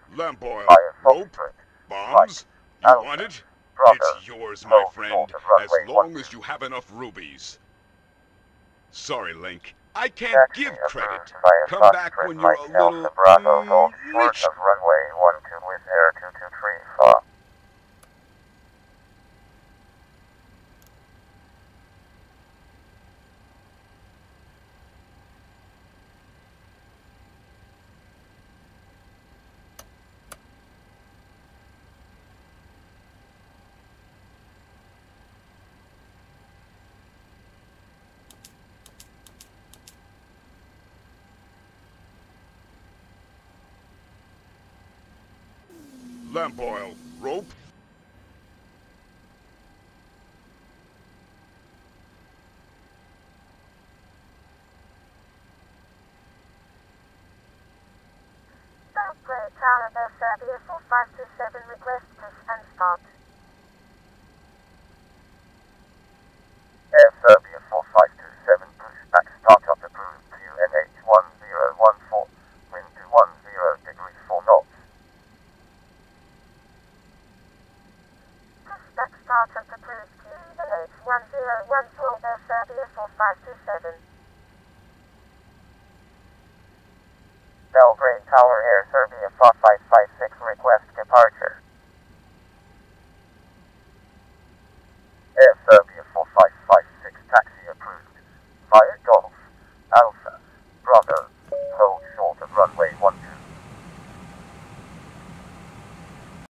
Lamp oil, Fire rope, Foxtrot, bombs? You Alpha, want it? Bravo, It's yours, my hold friend, short of as runway long 12. as you have enough rubies. Sorry, Link. I can't Taxi give approved credit. via Come back Foxtrot when you're Mike a Alpha little, Bravo, hold short rich. of runway 12 with air 2234. Lamp oil, rope. Belgrade Tower, Air Serbia 4527, request push and start. Air Serbia 4527, push back startup approved QNH 1014, wind to 10 degrees 4 knots. Push back startup approved QNH 1014, Air Serbia 4527. Belgrade Tower, Air Serbia 4527.